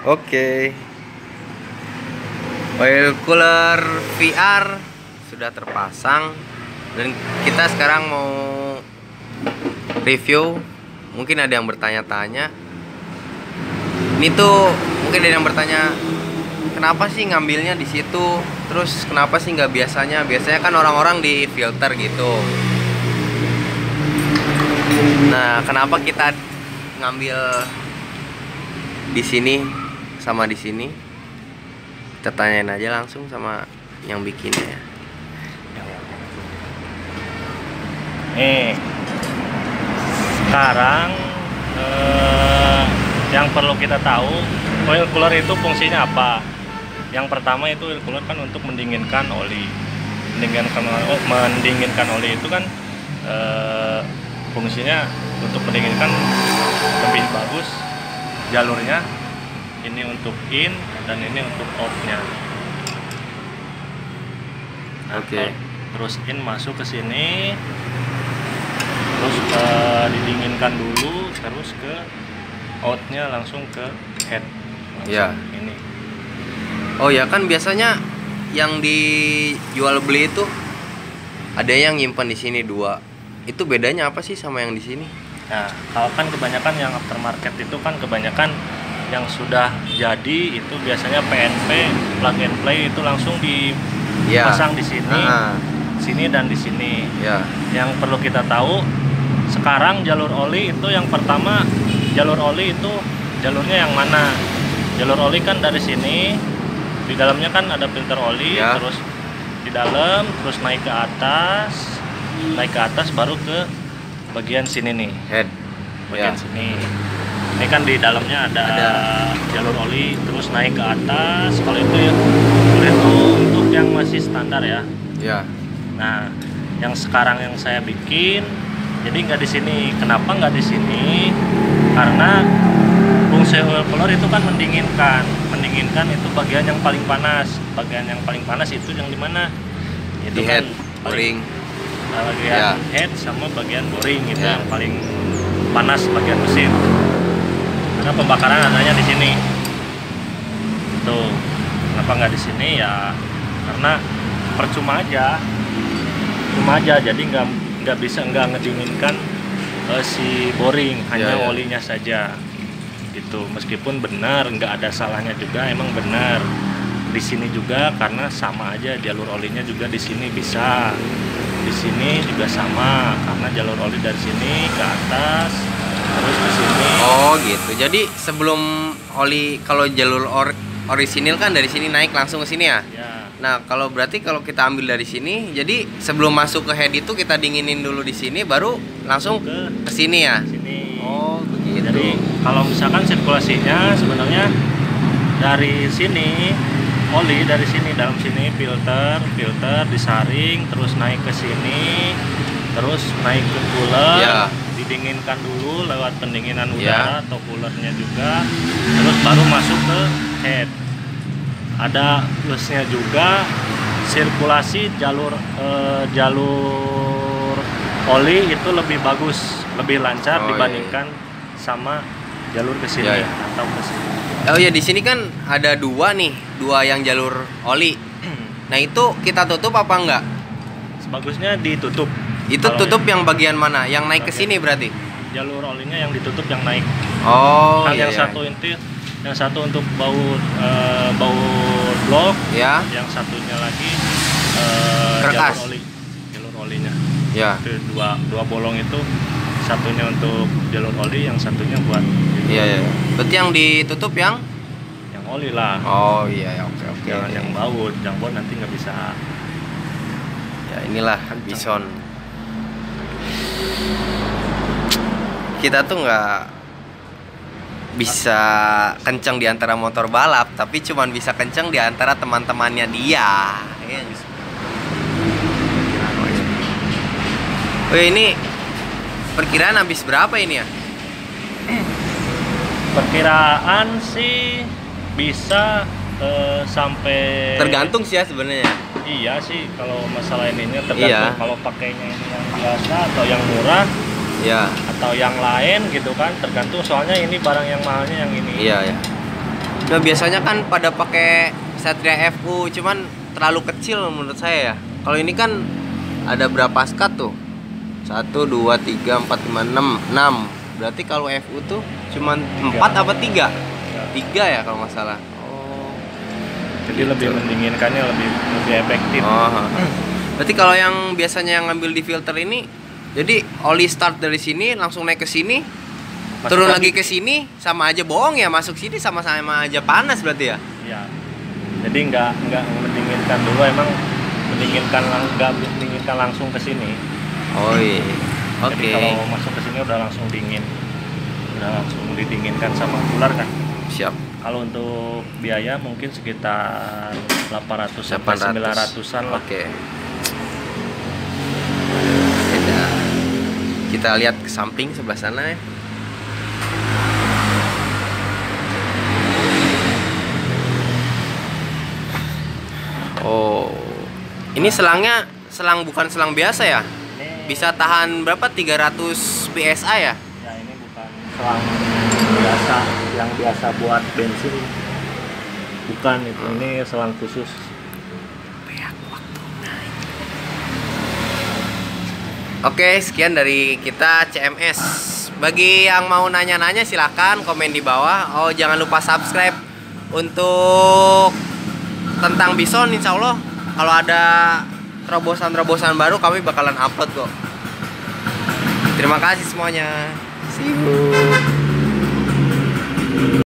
Oke. Oil cooler VR sudah terpasang dan kita sekarang mau review. Mungkin ada yang bertanya-tanya. Ini tuh mungkin ada yang bertanya, kenapa sih ngambilnya di situ? Terus kenapa sih nggak biasanya? Biasanya kan orang-orang di filter gitu. Nah, kenapa kita ngambil di sini sama di sini? Kita tanyain aja langsung sama yang bikinnya ya. Sekarang yang perlu kita tahu, oil cooler itu fungsinya apa? Yang pertama itu oil cooler kan untuk mendinginkan oli. Mendinginkan oli itu kan fungsinya untuk mendinginkan lebih bagus jalurnya. Ini untuk in dan ini untuk outnya. Nah, Oke. Terus in masuk ke sini, terus didinginkan dulu, terus ke outnya langsung ke head. Ya. Ini. Oh ya, kan biasanya yang dijual beli itu ada yang nyimpan di sini dua. Itu bedanya apa sih sama yang di sini? Nah, kalau kan kebanyakan yang aftermarket itu kan kebanyakan yang sudah jadi itu biasanya PNP, plug and play itu langsung dipasang di sini, sini dan di sini. Ya. Yang perlu kita tahu sekarang jalur oli itu yang pertama, jalur oli itu jalurnya yang mana? Jalur oli kan dari sini, di dalamnya kan ada filter oli, Ya. terus di dalam, terus naik ke atas baru ke bagian sini nih, Head. bagian Ya. sini. Ini kan di dalamnya ada jalur oli, terus naik ke atas. Kalau itu ya, itu untuk yang masih standar ya. Ya. Nah, yang sekarang yang saya bikin, jadi nggak di sini. Kenapa nggak di sini? Karena fungsi oil cooler itu kan mendinginkan. Mendinginkan itu bagian yang paling panas. Bagian yang paling panas itu yang di mana? Itu Di kan head, boring. bagian head sama bagian boring itu yang paling panas bagian mesin. Karena pembakaran adanya di sini. Tuh, kenapa nggak di sini ya? Karena percuma aja, jadi nggak bisa ngedinginkan si boring, hanya olinya saja. Gitu. Meskipun benar, nggak ada salahnya juga, emang benar. Di sini juga karena sama aja jalur olinya juga di sini bisa, di sini juga sama karena jalur oli dari sini ke atas terus ke sini. Oh gitu. Jadi sebelum oli, kalau jalur orisinil kan dari sini naik langsung ke sini ya? Ya. Nah, kalau berarti kalau kita ambil dari sini, jadi sebelum masuk ke head itu kita dinginin dulu di sini baru langsung ke sini ya? Sini. Oh, begitu. Jadi kalau misalkan sirkulasinya sebenarnya dari sini oli dari sini, dalam sini filter disaring, terus naik ke sini, terus naik ke cooler. Ya. Didinginkan dulu lewat pendinginan udara atau coolernya juga, terus baru masuk ke head. Ada plusnya juga, sirkulasi jalur oli itu lebih bagus, lebih lancar dibandingkan sama jalur ke sini atau ke sini. Oh ya, di sini kan ada dua yang jalur oli. Nah, itu kita tutup apa enggak? Sebagusnya ditutup. Itu tutup yang bagian mana? Yang naik ke sini berarti? Jalur olinya yang ditutup, yang naik. Oh, kan yang satu untuk baut blok, yang satunya lagi jalur olinya. Ya. Itu dua bolong itu, satunya untuk jalur oli, yang satunya buat. Iya. Berarti yang ditutup yang oli lah. Oh iya, oke. Jangan yang baut nanti nggak bisa. Ya inilah Byson. Kita tuh nggak bisa kenceng di antara motor balap, tapi cuman bisa kenceng di antara teman-temannya dia. Oh ini perkiraan habis berapa ini ya? Perkiraan sih bisa sampai, tergantung sih ya sebenarnya. Iya sih, kalau masalah ininya tergantung. Kalau pakainya ini yang biasa atau yang murah, atau yang lain gitu kan, tergantung. Soalnya ini barang yang mahalnya yang ini. Nah biasanya kan pada pakai Satria FU, cuman terlalu kecil menurut saya ya. Kalau ini kan ada berapa skat tuh? 1, 2, 3, 4, 5, 6. Berarti kalau FU tuh cuman 4 apa 3? 3 ya kalau nggak salah. Oh. Jadi lebih mendinginkannya lebih efektif. Oh. Berarti kalau yang biasanya yang ngambil di filter ini, jadi oli start dari sini langsung naik ke sini, turun lagi ke sini, sama aja bohong ya, masuk sini sama-sama aja panas berarti ya? Iya. Jadi nggak mendinginkan dulu, emang nggak mendinginkan langsung ke sini. Oh iya. Oke. Jadi kalau masuk ke sini udah langsung dingin, udah langsung didinginkan sama cooler kan. Siap. Kalau untuk biaya mungkin sekitar 800 sampai 900-an lah. Oke. Kita lihat ke samping sebelah sana ya. Oh, ini selangnya bukan selang biasa ya? Bisa tahan berapa? 300 PSI ya? Ya ini bukan selang biasa yang biasa buat bensin. Bukan itu, ini selang khusus. Oke, sekian dari kita CMS. Bagi yang mau nanya-nanya silahkan komen di bawah. Oh, jangan lupa subscribe untuk tentang Byson. Insya Allah kalau ada terobosan-terobosan baru kami bakalan upload kok. Terima kasih semuanya. See you.